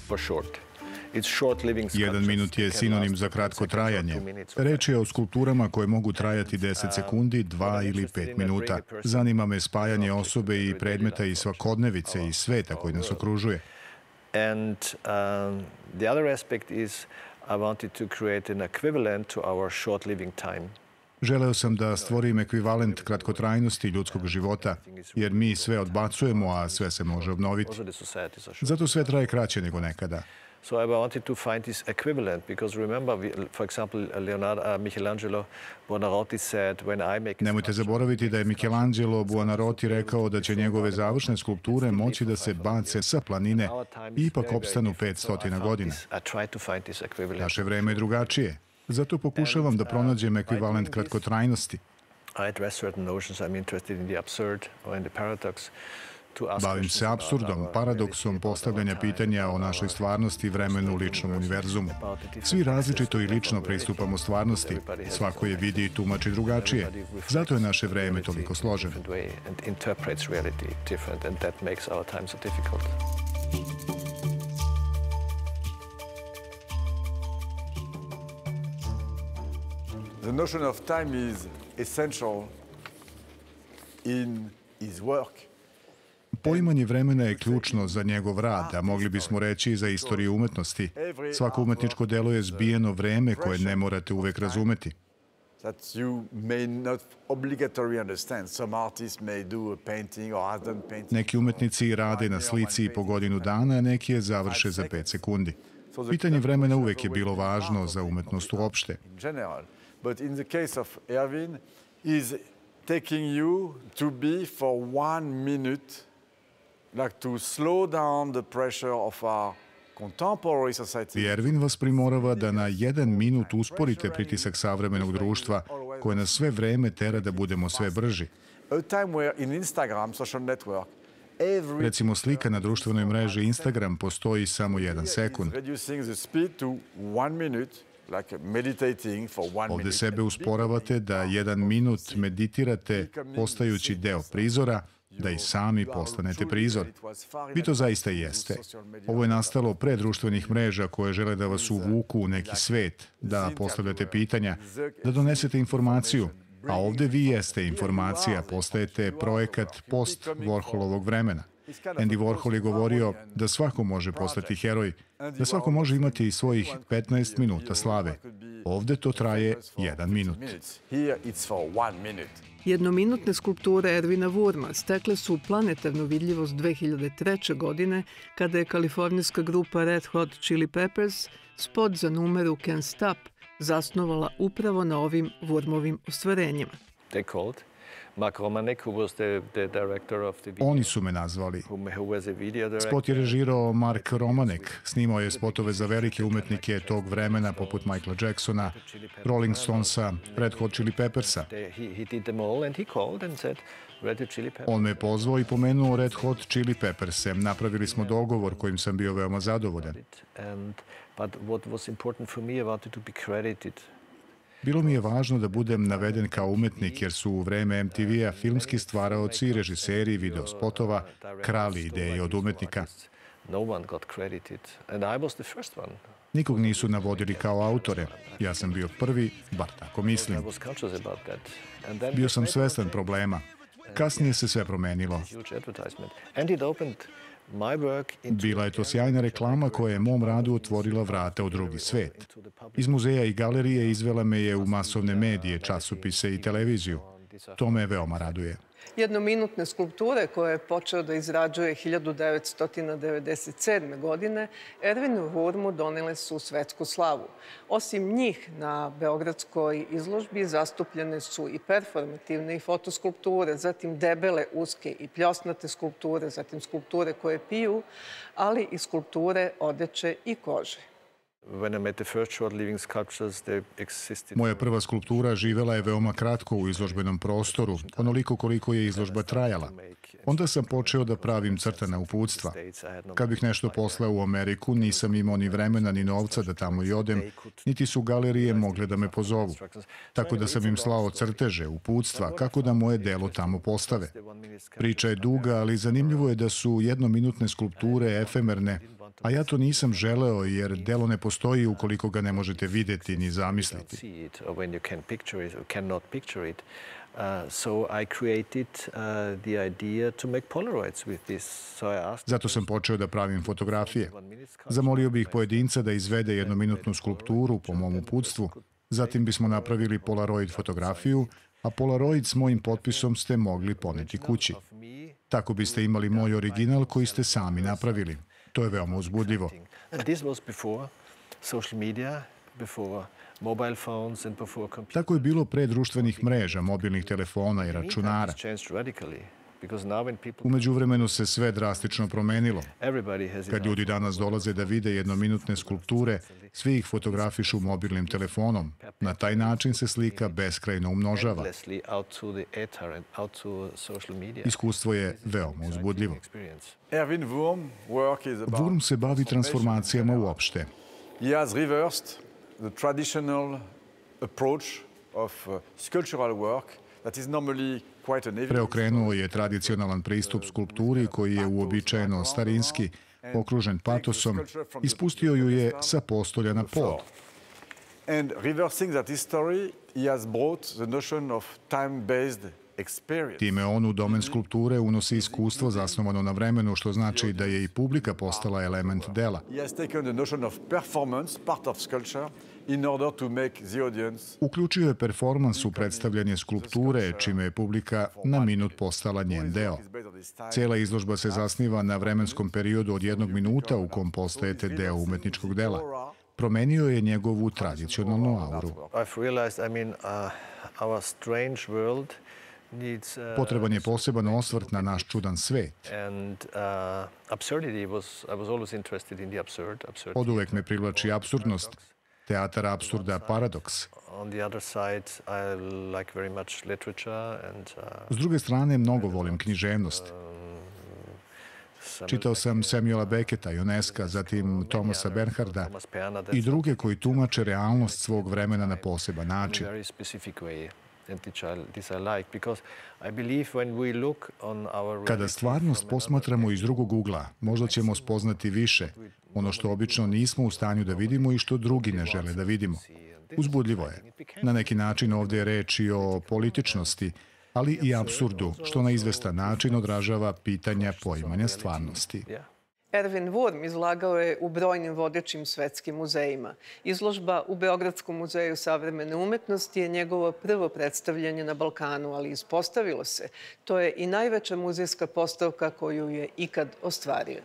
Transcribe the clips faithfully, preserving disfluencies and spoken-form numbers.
Jedan minut je sinonim za kratko trajanje. Reč je o skulpturama koje mogu trajati deset sekundi, dva ili pet minuta. Zanima me spajanje osobe i predmeta iz svakodnevice i sveta koji nas okružuje. And um, the other aspect is I wanted to create an equivalent to our short living time. Želeo sam da stvorim ekvivalent kratkotrajnosti ljudskog života, jer mi sve odbacujemo, a sve se može obnoviti. Zato sve traje kraće nego nekada. So I wanted to find this equivalent because remember, we, for example, Leonardo, uh, Michelangelo Buonarroti said when I make. Nemojte zaboraviti da je Michelangelo Buonarroti rekao da će njegove završne skulpture moći da se bace sa planine i ipak opstanu petsto godina. Naše vreme je drugačije. Zato pokušavam da pronađem ekvivalent kratkotrajnosti. Bavim se apsurdom, paradoksom postavljanja pitanja o našoj stvarnosti, vremenu, ličnom univerzumu. Svi različito i lično pristupamo stvarnosti. Svako je vidi i tumači drugačije. Zato je naše vreme toliko složeno. The notion of time is essential in his work. Poimanje vremena je ključno za njegov rad, a mogli bismo reći i za istoriju umetnosti. Svako umetničko delo je zbijeno vreme koje ne morate uvek razumeti. Neki umetnici rade na slici i po godinu dana, a neki je završe za pet sekundi. Pitanje vremena uvek je bilo važno za umetnost uopšte. But in the case of Erwin, is taking you to be for one minute, like to slow down the pressure of our contemporary society. Erwin vas primorava da na jedan minut usporite pritisak savremenog društva koje nas sve vreme tera da budemo sve brži. A time where in Instagram, social network, recimo slika na društvenoj mreži Instagram postoji samo jedan sekund. Reducing the speed to one minute. Ovde sebe usporavate da jedan minut meditirate postajući deo prizora, da i sami postanete prizor. Vi to zaista jeste. Ovo je nastalo pre društvenih mreža koje žele da vas uvuku u neki svet, da postavljate pitanja, da donesete informaciju, a ovde vi jeste informacija, postajete projekat post-Warholovog vremena. Andy Warhol je govorio da svako može postati heroj, da svako može imati i svojih petnaest minuta slave. Ovde to traje jedan minut. Jednominutne skulpture Erwina Wurma stekle su planetarnu vidljivost dve hiljade treće. godine kada je kalifornijska grupa Red Hot Chili Peppers spot za numeru Can't Stop zasnovala upravo na ovim Wurmovim ostvarenjima. Oni su me nazvali. Spot je režirao Mark Romanek. Snimao je spotove za velike umetnike tog vremena poput Michaela Jacksona, Rolling Stonesa, Red Hot Chili Peppersa. On me pozvao i pomenuo Red Hot Chili Pepperse. Napravili smo dogovor kojim sam bio veoma zadovoljan. Bilo mi je važno da budem naveden kao umetnik jer su u vreme em te ve-a filmski stvaraoci, režiseri videospotova krali ideje od umetnika. Nikog nisu navodili kao autore. Ja sam bio prvi, bar tako mislim. Bio sam svestan problema. Kasnije se sve promenilo. Bila je to sjajna reklama koja je mom radu otvorila vrata u drugi svet. Iz muzeja i galerije izvela me je u masovne medije, časopise i televiziju. To me veoma raduje. Jednominutne skulpture koje je počeo da izrađuje hiljadu devetsto devedeset sedme. godine Erwinu Wurmu donele su svetsku slavu. Osim njih, na beogradskoj izložbi zastupljene su i performativne i fotoskulpture, zatim debele, uske i pljosnate skulpture, zatim skulpture koje piju, ali i skulpture odeće i kože. Moja prva skulptura živela je veoma kratko u izložbenom prostoru, onoliko koliko je izložba trajala. Onda sam počeo da pravim crtana uputstva. Kad bih nešto poslao u Ameriku, nisam imao ni vremena ni novca da tamo i odem, niti su galerije mogle da me pozovu. Tako da sam im slao crteže, uputstva, kako da moje delo tamo postave. Priča je duga, ali zanimljivo je da su jednominutne skulpture efemerne, A ja to nisam želeo jer delo ne postoji ukoliko ga ne možete videti ni zamisliti. Uh, so I created uh, the idea to make Polaroids with this. So I asked... Zato sam počeo da pravim fotografije. Zamolio bih pojedinca da izvede jednominutnu skulpturu po mom uputstvu, zatim bismo napravili Polaroid fotografiju, a Polaroid s mojim potpisom ste mogli poneti kući. Tako biste imali moj original koji ste sami napravili. To je veoma uzbudljivo. This was before social media, before mobile phones and before computers. Tako je bilo pre društvenih mreža, mobilnih telefona i računara. U međuvremenu se sve drastično promenilo. Kad ljudi danas dolaze da vide jednominutne skulpture, svi ih fotografišu mobilnim telefonom. Na taj način se slika beskrajno umnožava. Iskustvo je veoma uzbudljivo. Wurm se bavi transformacijama uopšte. He has reversed the traditional approach of uh, sculptural work that is normally quite an Preokrenuo je tradicionalan pristup skulpturi koji je uobičajeno starinski, okružen patosom, i spustio ju je sa postolja na pod. And reversing that history, he has brought the notion of time-based experience. Time on u domen skulpture unosi iskustvo zasnovano na vremenu, što znači da je i publika postala element dela. He has taken the notion of performance, part of sculpture, in order to make the audience... Uključio je performans u predstavljanje skulpture, čime je publika na minut postala njen deo. Cijela izložba se zasniva na vremenskom periodu od jednog minuta u kom postajete deo umetničkog dela. Promenio je njegovu tradicionalnu auru. Potreban je poseban osvrt na naš čudan svet. Oduvek me privlači apsurdnost, teatar apsurda, paradoks. S druge strane, mnogo volim književnost. Čitao sam Samuela Becketa, Ionesca, zatim Thomasa Bernharda i druge koji tumače realnost svog vremena na poseban način. Kada stvarnost posmatramo iz drugog ugla, možda ćemo spoznati više, ono što obično nismo u stanju da vidimo i što drugi ne žele da vidimo. Uzbudljivo je. Na neki način ovdje je reč i o političnosti, ali i apsurdu, što na izvestan način odražava pitanja poimanja stvarnosti. Erwin Wurm izlagao je u brojnim vodećim svetskim muzejima. Izložba u Beogradskom muzeju savremene umetnosti je njegovo prvo predstavljanje na Balkanu, ali ispostavilo se, to je i najveća muzejska postavka koju je ikad ostvario.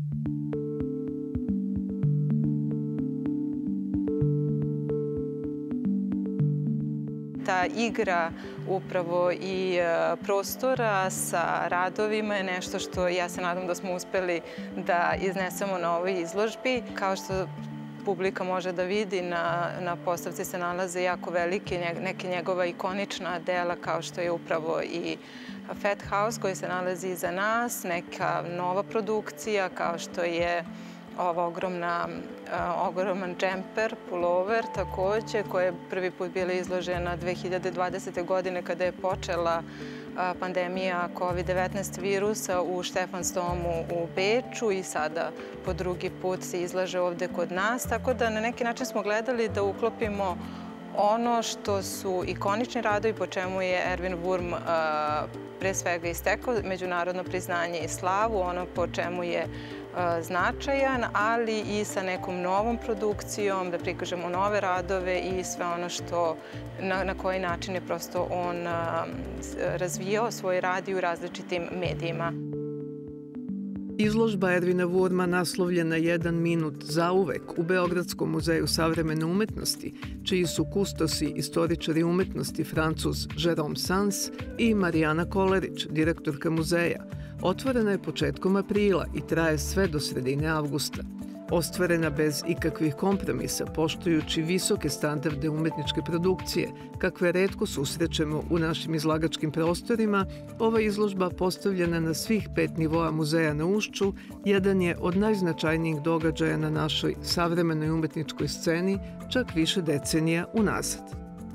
Ta igra upravo i prostora sa radovima je nešto što ja se nadam da smo uspeli da iznesemo na ovoj izložbi. Kao što publika može da vidi, na, na postavci se nalaze jako velike neke njegova ikonična dela, kao što je upravo i Fat House koji se nalazi iza nas, neka nova produkcija kao što je ova ogromna, ogroman džemper, pulover takođe, koja je prvi put bila izložena dve hiljade dvadesete. godine kada je počela pandemija kovid devetnaest virusa u Stefansdomu u Beču i sada po drugi put se izlaže ovde kod nas. Tako da na neki način smo gledali da uklopimo ono što su ikonični radovi, po čemu je Erwin Wurm pre svega istekao međunarodno priznanje i slavu, ono po čemu je značajan, ali i sa nekom novom produkcijom, da prikažemo nove radove i sve ono što, na, na koji način je prosto on razvijao svoj rad i u različitim medijima. Izložba Erwina Wurma naslovljena Jedan minut zauvek u Beogradskom muzeju savremene umetnosti, čiji su kustosi istoričari umetnosti Francuz Jérôme Sans i Marijana Kolerić, direktorka muzeja, otvorena je početkom aprila i traje sve do sredine avgusta. Ostvarena bez ikakvih kompromisa, poštujući visoke standarde umetničke produkcije, kakve retko susrećemo u našim izlagačkim prostorima, ova izložba, postavljena na svih pet nivoa muzeja na Ušću, jedan je od najznačajnijih događaja na našoj savremenoj umetničkoj sceni, čak više decenija unazad.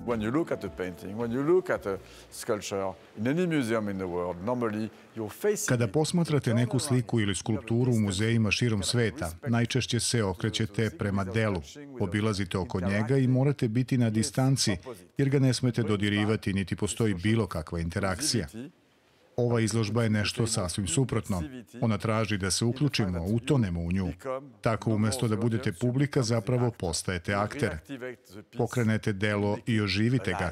When you look at a painting, when you look at a sculpture in any museum in the world, normally you're facing... Kada posmatrate neku sliku ili skulpturu u muzejima širom sveta, najčešće se okrećete prema delu, obilazite oko njega i morate biti na distanci, jer ga ne smete dodirivati, niti postoji bilo kakva interakcija. Ova izložba je nešto sasvim suprotno. Ona traži da se uključimo, utonemo u nju. Tako, umjesto da budete publika, zapravo postajete akter. Pokrenete delo i oživite ga.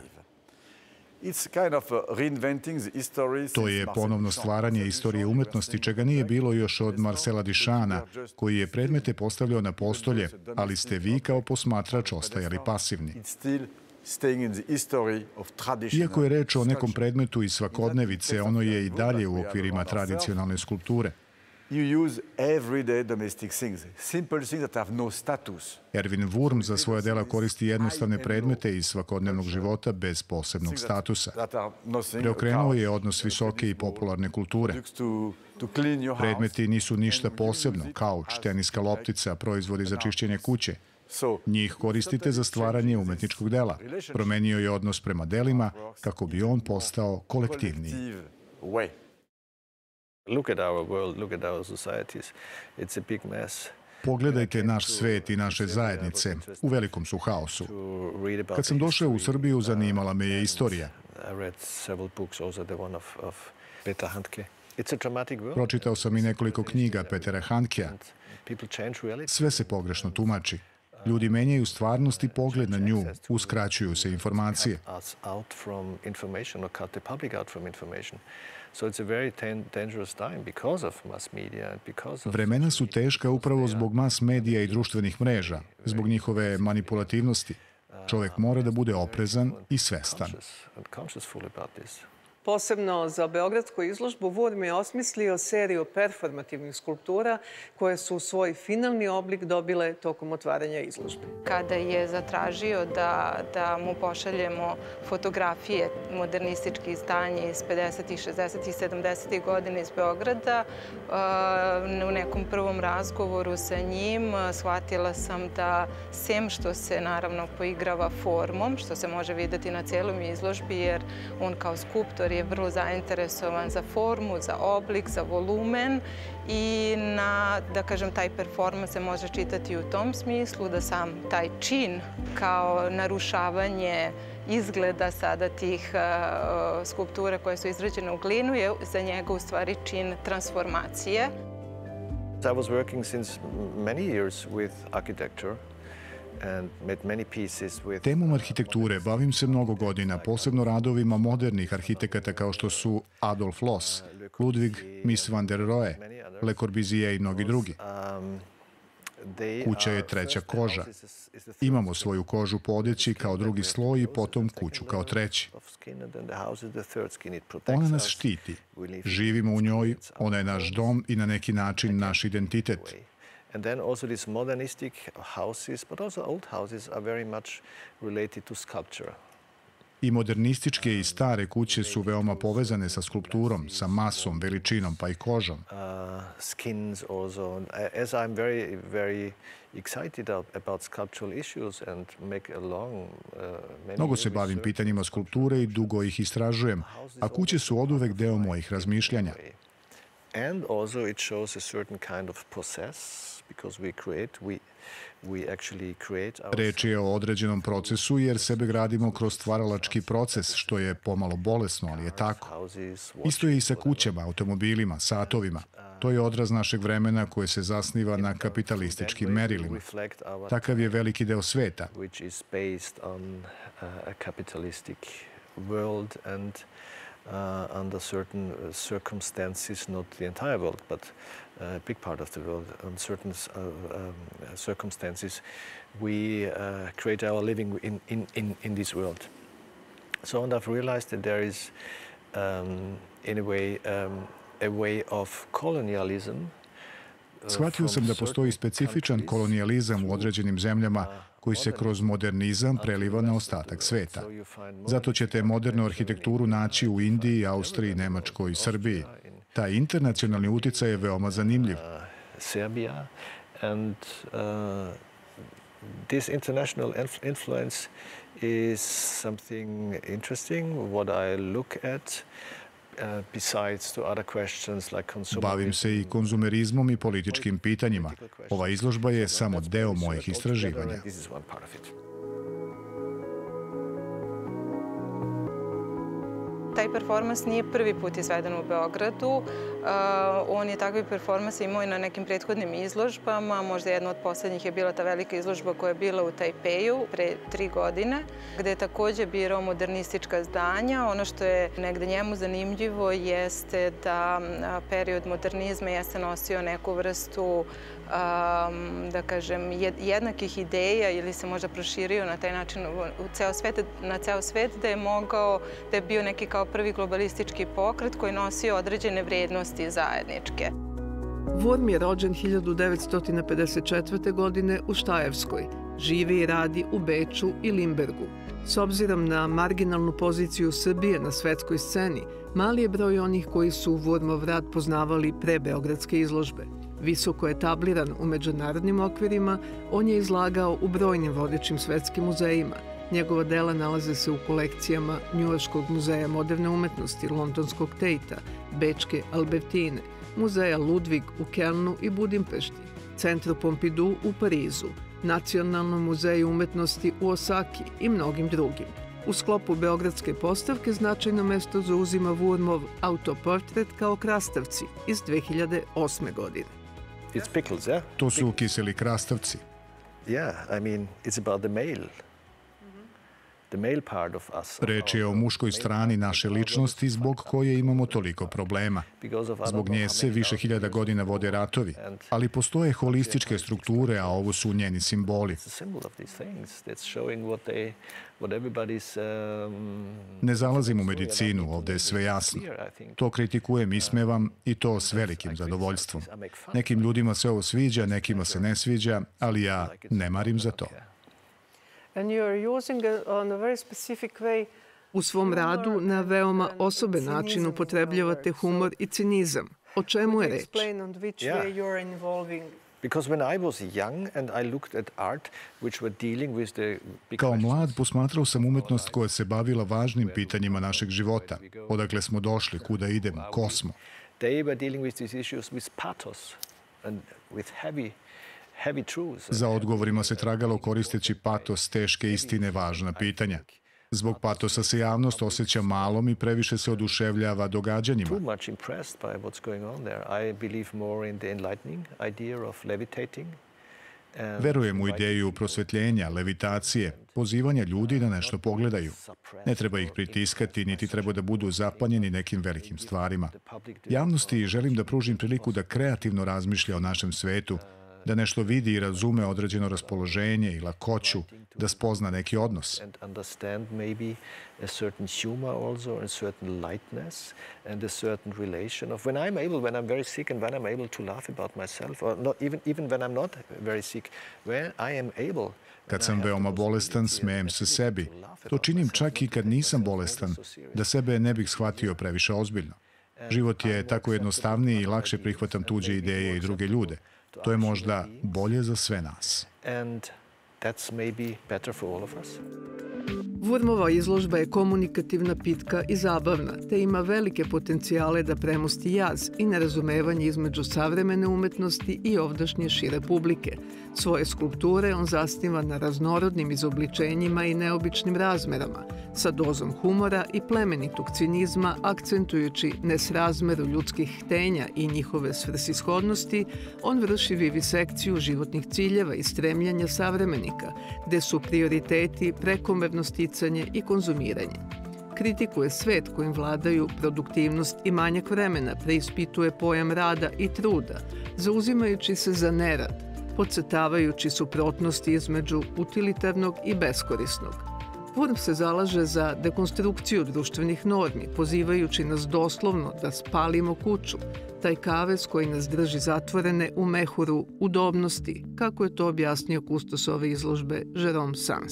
To je ponovno stvaranje istorije umetnosti, čega nije bilo još od Marcela Duchampa, koji je predmete postavljao na postolje, ali ste vi kao posmatrač ostajali pasivni. Iako je reč o nekom predmetu iz svakodnevice, ono je i dalje u okvirima tradicionalne skulpture. Erwin Wurm za svoja dela koristi jednostavne predmete iz svakodnevnog života bez posebnog statusa. Preokrenuo je odnos visoke i popularne kulture. Predmeti nisu ništa posebno, kauč, teniska loptica, proizvodi za čišćenje kuće. Njih koristite za stvaranje umetničkog dela. Promenio je odnos prema delima kako bi on postao kolektivniji. Pogledajte naš svet i naše zajednice. U velikom su haosu. Kad sam došao u Srbiju, zanimala me je istorija. Pročitao sam i nekoliko knjiga Petera Handkea. Sve se pogrešno tumači. Ljudi menjaju stvarnost i pogled na nju, uskraćuju se informacije. Vremena su teška upravo zbog mas medija i društvenih mreža, zbog njihove manipulativnosti. Čovjek mora da bude oprezan i svestan. Posebno za beogradsku izložbu Wurm je osmislio seriju performativnih skulptura koje su svoj finalni oblik dobile tokom otvaranja izložbe. Kada je zatražio da, da mu pošaljemo fotografije modernističkih stanja iz pedesetih, šezdesetih i sedamdesetih godina iz Beograda, u nekom prvom razgovoru sa njim shvatila sam da sem što se naravno poigrava formom, što se može vidjeti na celom izložbi, jer on kao skulptor je vrlo zainteresovan za formu, za oblik, za volumen i na, da kažem, taj performans se može čitati u tom smislu da sam taj čin kao narušavanje izgleda sada tih uh, skulptura koje su izrađene u glinu je za njega u stvari čin transformacije. I was working since many years with architecture. Temom arhitekture bavim se mnogo godina, posebno radovima modernih arhitekata kao što su Adolf Loos, Ludwig Mies van der Rohe, Le Corbusier i mnogi drugi. Kuća je treća koža. Imamo svoju kožu po odjeći kao drugi sloj i potom kuću kao treći. Ona nas štiti. Živimo u njoj, ona je naš dom i na neki način naš identitet. And then also these modernistic houses, but also old houses are very much related to sculpture. I modernističke i stare kuće su veoma povezane sa skulpturom, sa masom, veličinom, pa i kožom. Uh, skins also. As I'm very, very excited about sculptural issues and make a long, uh, many Mnogo se bavim pitanjima skulpture i dugo ih istražujem, a kuće su oduvek deo mojih razmišljanja. And also it shows a certain kind of process. Reč je o određenom procesu jer sebe gradimo kroz stvaralački proces, što je pomalo bolesno, ali je tako. Isto je i sa kućama, automobilima, satovima. To je odraz našeg vremena koje se zasniva na kapitalističkim merilima. Takav je veliki deo sveta. Uh, under certain circumstances, not the entire world, but a big part of the world, under certain uh, um, circumstances, we uh, create our living in, in, in, in this world. So, and I've realized that there is, um, in a way, um, a way of colonialism. Shvatio sam da postoji specifičan kolonijalizam u određenim zemljama koji se kroz modernizam preliva na ostatak sveta. Zato ćete modernu arhitekturu naći u Indiji, Austriji, Nemačkoj i Srbiji. Taj internacionalni uticaj je veoma zanimljiv. Serbia and this international influence is something interesting, what I look at. Bavim se i konzumerizmom i političkim pitanjima. Ova izložba je samo deo mojih istraživanja. Taj performans nije prvi put izveden u Beogradu. On je takvi performans imao i na nekim prethodnim izložbama. Možda jedna od poslednjih je bila ta velika izložba koja je bila u Tajpeju pre tri godine, gde je takođe birao modernistička zdanja. Ono što je negde njemu zanimljivo jeste da period modernizma jeste nosio neku vrstu da kažem, jednakih ideja ili se možda proširio na taj način na ceo svet, da je mogao, da je bio neki kao prvi globalistički pokret koji nosio određene vrednosti zajedničke. Wurm je rođen hiljadu devetsto pedeset četvrte. godine u Štajerskoj. Živi i radi u Beču i Limbergu. S obzirom na marginalnu poziciju Srbije na svetskoj sceni, mali je broj onih koji su Wurmov rad poznavali pre beogradske izložbe. Visoko etabliran u međunarodnim okvirima, on je izlagao u brojnim vodećim svetskim muzejima. Njegova dela nalaze se u kolekcijama Njujorškog muzeja moderne umetnosti, Londonskog Tatea, Bečke Albertine, muzeja Ludwig u Kelnu i Budimpešti, Centru Pompidou u Parizu, Nacionalnom muzeju umetnosti u Osaki i mnogim drugim. U sklopu beogradske postavke značajno mesto zauzima Wurmov autoportret kao krastavci iz dve hiljade osme. godine. To su kiseli krastavci. Reč je o muškoj strani naše ličnosti zbog koje imamo toliko problema. Zbog nje se više hiljada godina vode ratovi, ali postoje holističke strukture, a ovo su njeni simboli. Ne zalazim u medicinu, ovde je sve jasno. To kritikujem, ismevam i to s velikim zadovoljstvom. Nekim ljudima se ovo sviđa, nekima se ne sviđa, ali ja ne marim za to. U svom radu na veoma osoben način upotrebljavate humor i cinizam. O čemu je reč? Kao mlad posmatrao sam umetnost koja se bavila važnim pitanjima našeg života. Odakle smo došli, kuda idemo, ko smo. Za odgovorima se tragalo koristeći patos, teške istine, važna pitanja. Zbog patosa se javnost osjeća malom i previše se oduševljava događanjima. Verujem u ideju prosvetljenja, levitacije, pozivanja ljudi da nešto pogledaju. Ne treba ih pritiskati, niti treba da budu zapanjeni nekim velikim stvarima. Javnosti želim da pružim priliku da kreativno razmišlja o našem svetu, da nešto vidi i razume određeno raspoloženje i lakoću, da spozna neki odnos. Kad sam veoma bolestan, smejem se sebi. To činim čak i kad nisam bolestan, da sebe ne bih shvatio previše ozbiljno. Život je tako jednostavniji i lakše prihvatam tuđe ideje i druge ljude. To je možda bolje za sve nas. Wurmova izložba je komunikativna, pitka i zabavna, te ima velike potencijale da premosti jaz i nerazumevanje između savremene umetnosti i ovdašnje šire publike. Svoje skulpture on zasniva na raznorodnim izobličenjima i neobičnim razmerama, sa dozom humora i plemenitog cinizma, akcentujući nesrazmeru ljudskih htenja i njihove svrsishodnosti, on vrši vivisekciju životnih ciljeva i stremljanja savremenika, gde su prioriteti prekomerno sticanje i konzumiranje. Kritikuje svet kojim vladaju produktivnost i manjak vremena, preispituje pojam rada i truda, zauzimajući se za nerad, podcrtavajući suprotnosti između utilitarnog i beskorisnog. Wurm se zalaže za dekonstrukciju društvenih normi, pozivajući nas doslovno da spalimo kuću, taj kavez koji nas drži zatvorene u mehuru udobnosti, kako je to objasnio kustos ove izložbe Jérôme Sans.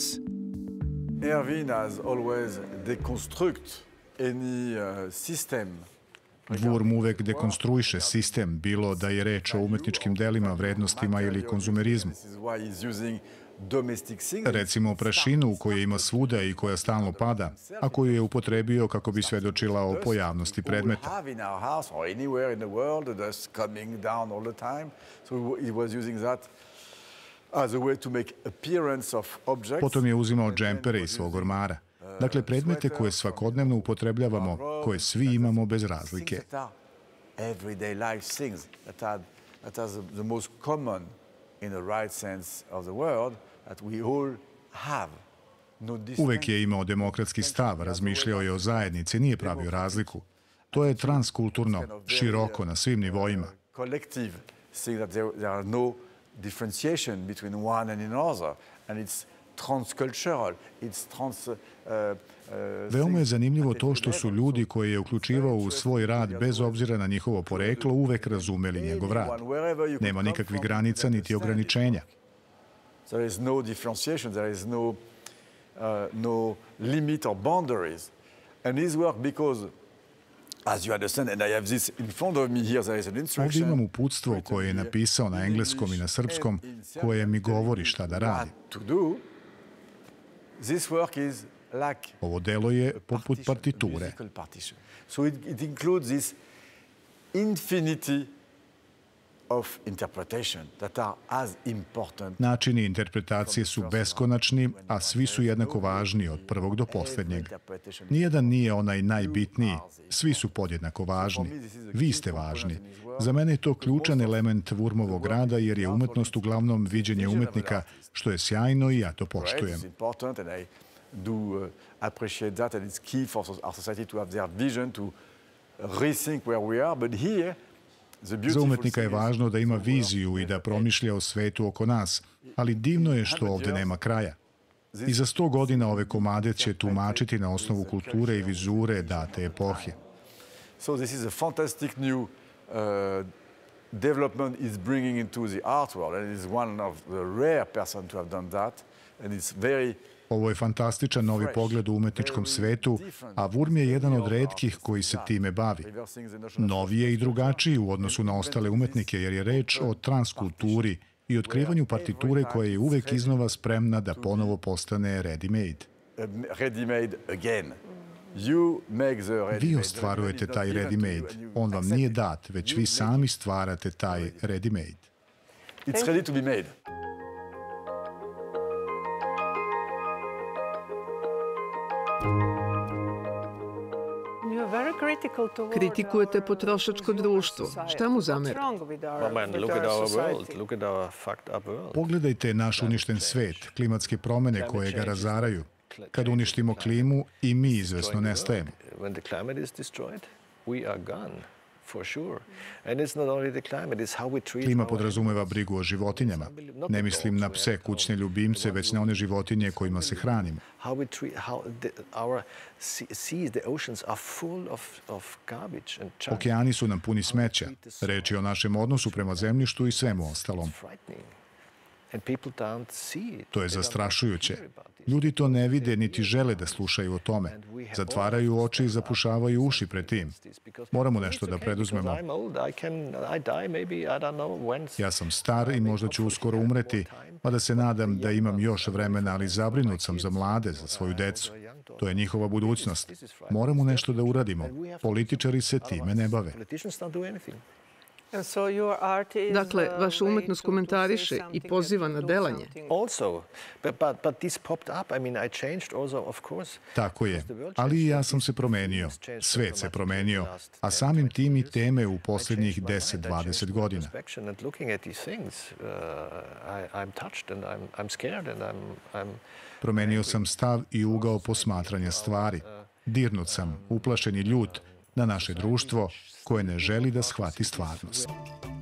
Erwin has always deconstruct any uh, system Wurm uvek dekonstruiše sistem, bilo da je reč o umetničkim delima, vrednostima ili konzumerizmu. Recimo prašinu koju ima svuda i koja stalno pada, a koju je upotrebio kako bi svedočila o pojavnosti predmeta. Potom je uzimao džempere iz svog ormara. Dakle, predmete koje svakodnevno upotrebljavamo, koje svi imamo bez razlike. Uvek je imao demokratski stav, razmišljao je o zajednici, nije pravio razliku. To je transkulturno, široko na svim nivoima. Veoma je zanimljivo to što su ljudi koje je uključivao u svoj rad bez obzira na njihovo poreklo uvek razumeli njegov rad. Nema nikakvih granica niti ograničenja. There is no differentiation, there is no, uh, no limit or boundaries. And his work, because, as you understand, and I have this in front of me here, there is an instruction. Ovdje imam uputstvo koje je napisao na engleskom i na srpskom, koje mi govori šta da radi. This work is like Ovo delo je poput partiture. So it, it includes this infinity of interpretation that are as important. Načini interpretacije su beskonačni, a svi su jednako važni od prvog do posljednjeg. Nijedan nije onaj najbitniji, svi su podjednako važni. Vi ste važni. Za mene je to ključan element Wurmovog rada jer je umetnost uglavnom viđenje umetnika, što je sjajno i ja to poštujem. Do appreciate that, and it's key for our society to have their vision, to rethink where we are. But here, za umetnika je važno da ima viziju i da promišlja o svetu oko nas, ali divno je što ovde nema kraja. I za sto godina ove komade će tumačiti na osnovu kulture i vizure date epohe. So this is a fantastic new uh, development is bringing into the art world, and is one of the rare person to have done that, and it's very. Ovo je fantastičan novi pogled u umetničkom svetu, a Wurm je jedan od retkih koji se time bavi. Novi je i drugačiji u odnosu na ostale umetnike, jer je reč o transkulturi i otkrivanju partiture koja je uvek iznova spremna da ponovo postane ready-made. Vi ostvarujete taj ready-made. On vam nije dat, već vi sami stvarate taj ready-made. It's ready to be made. Kritikujete potrošačko društvo. Šta mu zamera? Pogledajte naš uništen svet, klimatske promene koje ga razaraju. Kad uništimo klimu, i mi izvesno nestajemo. Klima podrazumeva brigu o životinjama. Ne mislim na pse, kućne ljubimce, već na one životinje kojima se hranimo. Okeani su nam puni smeća. Reč je o našem odnosu prema zemljištu i svemu ostalom. To je zastrašujuće. Ljudi to ne vide niti žele da slušaju o tome. Zatvaraju oči i zapušavaju uši pred tim. Moramo nešto da preduzmemo. Ja sam star i možda ću uskoro umreti, pa da se nadam da imam još vremena, ali zabrinut sam za mlade, za svoju decu. To je njihova budućnost. Moramo nešto da uradimo. Političari se time ne bave. Dakle, vaša umetnost komentariše i poziva na delanje. Tako je, ali i ja sam se promenio. Svet se promenio, a samim tim i teme u posljednjih deset do dvadeset godina. Promenio sam stav i ugao posmatranja stvari. Dirnut sam, uplašen i ljut na naše društvo koje ne želi da shvati stvarnost.